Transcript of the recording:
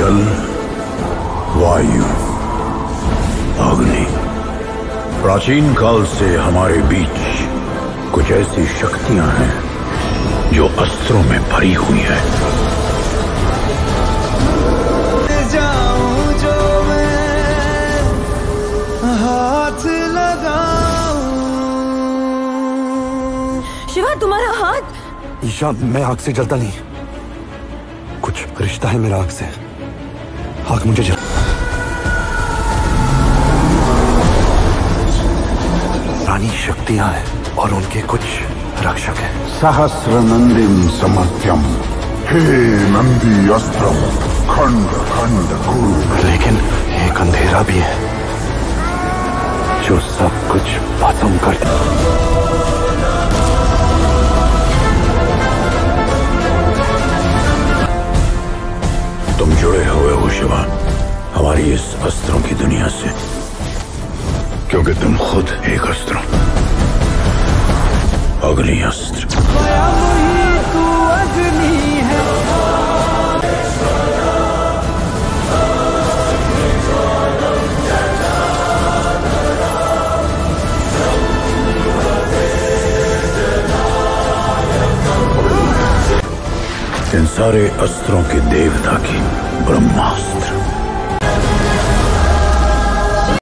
जल, वायु, अग्नि। प्राचीन काल से हमारे बीच कुछ ऐसी शक्तियां हैं जो अस्त्रों में भरी हुई है। जाऊं जो मैं हाथ लगाऊं। शिवा, तुम्हारा हाथ। ईशा, मैं आग से जलता नहीं, कुछ रिश्ता है मेरा आग से। आग मुझे जल। रानी शक्तियां हैं और उनके कुछ रक्षक हैं। सहस्र नंदिम समर्थ्यम, हे नंदी अस्त्रम खंड खंड कुरु। लेकिन एक अंधेरा भी है जो सब कुछ खत्म कर दे। तुम जुड़े हुए हो शिवा हमारी इस अस्त्रों की दुनिया से, क्योंकि तुम खुद एक अस्त्र हो, अग्नि अस्त्र। तू अग्नि है। इन सारे अस्त्रों के देवता की ब्रह्मास्त्र।